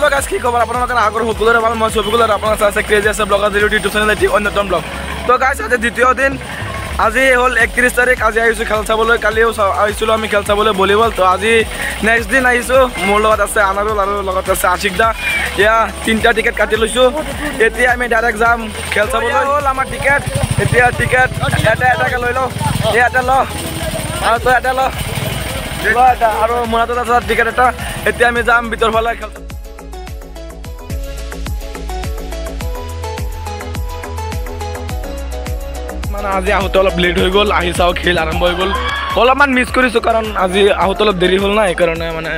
guys কি খবৰ আপোনালোকৰ আগৰ সকলোৰে ভাল মই ছবিগুল আৰু আপোনালোক চাইছে ক্ৰেজি আছে ব্লগাৰ ইউটিউব চেনেল এটি অন্যতম ব্লগ তো গাইজ আজি দ্বিতীয় দিন আজি হ'ল 31 তাৰিখ আজি আহিছোঁ খেল চাবলৈ কালিও আহিছিলোঁ আমি খেল চাবলৈ ভলীবল তো আজি নেক্সট দিন আহিছোঁ মোৰ লগত আছে আনাৰুল আৰু লগত আছে আশিক দা এয়া 3টা টিকেট কাটি লৈছোঁ এতিয়া আমি ডাইৰেক্ট যাম খেল চাবলৈ হ'ল আমাৰ টিকেট এতিয়া টিকেট এটাকে লৈ লওঁ এটা ল আৰু তই এটা ল এটা আৰু মোৰ হাতত আছে টিকেট এটা এতিয়া আমি যাম ভিতৰ ফালে খেল মানে আজি আহোঁতে অলপ লেট হৈ গ'ল আহি চাওঁ খেল আৰম্ভ হৈ গ'ল অলপমান মিছ কৰিছোঁ কাৰণ আজি আহোঁতে অলপ দেৰি হ'ল না সেইকাৰণে মানে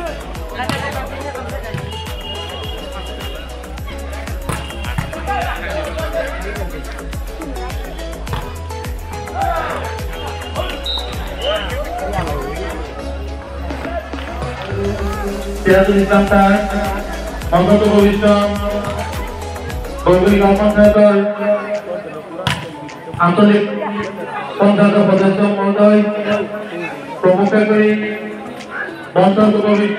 আঞ্চলিক পঞ্চায়তৰ সদস্য মহোদয় প্ৰমুখাকৈ পঞ্চায়ত উপবিষ্ট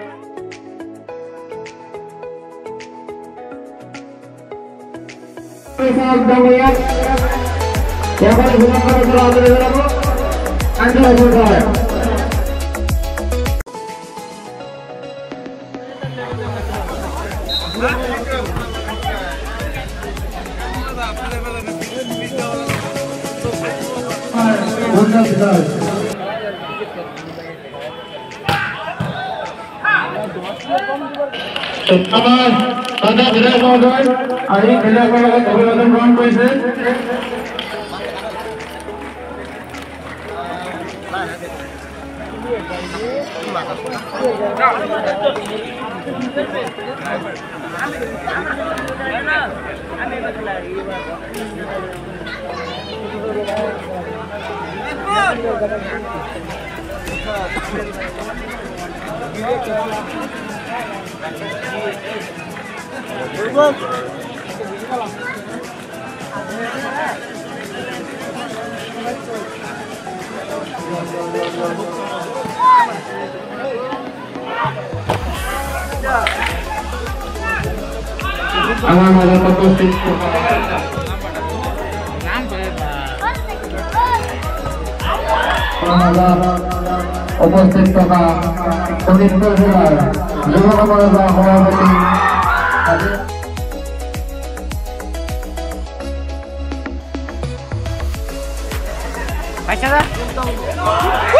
আমাৰ দাদা বিধায়ক মহোদয় আহি খেলুৱৈসকলৰ লগত অভিবাদন গ্ৰহণ কৰিছে আমার মাজত উপস্থিত থকা শোণিতপুৰ জিলাৰ যুৱ সমাজৰ সভাপতি Paisa